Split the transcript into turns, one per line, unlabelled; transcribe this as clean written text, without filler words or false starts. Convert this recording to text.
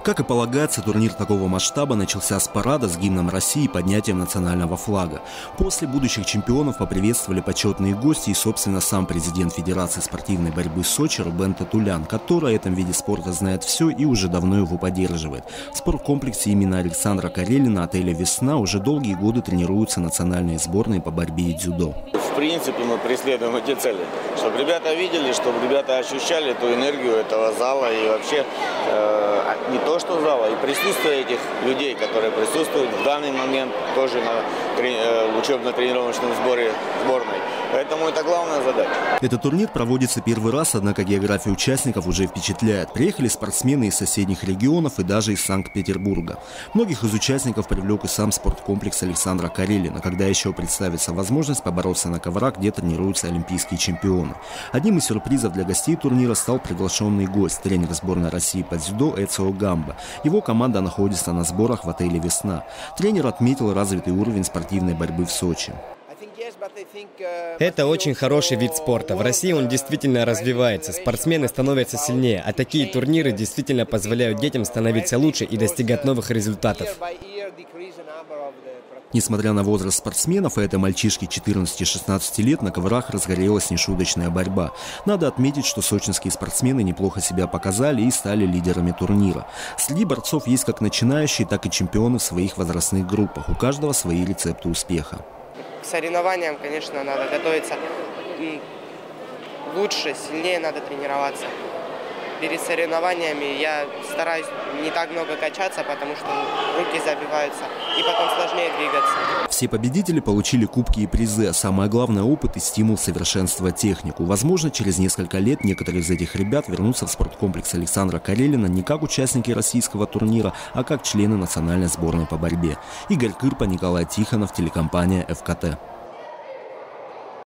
Как и полагается, турнир такого масштаба начался с парада с гимном России и поднятием национального флага. После будущих чемпионов поприветствовали почетные гости и, собственно, сам президент Федерации спортивной борьбы Сочи Рубен Татулян, который о этом виде спорта знает все и уже давно его поддерживает. В спорткомплексе имени Александра Карелина отеля «Весна» уже долгие годы тренируются национальные сборные по борьбе и дзюдо.
В принципе, мы преследуем эти цели, чтобы ребята видели, чтобы ребята ощущали ту энергию этого зала и вообще не то что зала, и присутствие этих людей, которые присутствуют в данный момент тоже на учебно-тренировочном сборе сборной. Поэтому это главная задача.
Этот турнир проводится первый раз, однако география участников уже впечатляет. Приехали спортсмены из соседних регионов и даже из Санкт-Петербурга. Многих из участников привлек и сам спорткомплекс Александра Карелина, когда еще представится возможность побороться на коврах, где тренируются олимпийские чемпионы. Одним из сюрпризов для гостей турнира стал приглашенный гость, тренер сборной России по дзюдо Эцио Гамба. Его команда находится на сборах в отеле «Весна». Тренер отметил развитый уровень спортивной борьбы в Сочи.
Это очень хороший вид спорта. В России он действительно развивается, спортсмены становятся сильнее, а такие турниры действительно позволяют детям становиться лучше и достигать новых результатов.
Несмотря на возраст спортсменов, а это мальчишки 14-16 лет, на коврах разгорелась нешуточная борьба. Надо отметить, что сочинские спортсмены неплохо себя показали и стали лидерами турнира. Среди борцов есть как начинающие, так и чемпионы в своих возрастных группах. У каждого свои рецепты успеха.
К соревнованиям, конечно, надо готовиться лучше, сильнее надо тренироваться. Перед соревнованиями я стараюсь не так много качаться, потому что руки забиваются, и потом сложнее двигаться.
Все победители получили кубки и призы, а самое главное – опыт и стимул совершенствовать технику. Возможно, через несколько лет некоторые из этих ребят вернутся в спорткомплекс Александра Карелина не как участники российского турнира, а как члены национальной сборной по борьбе. Игорь Кырпа, Николай Тихонов, телекомпания ФКТ.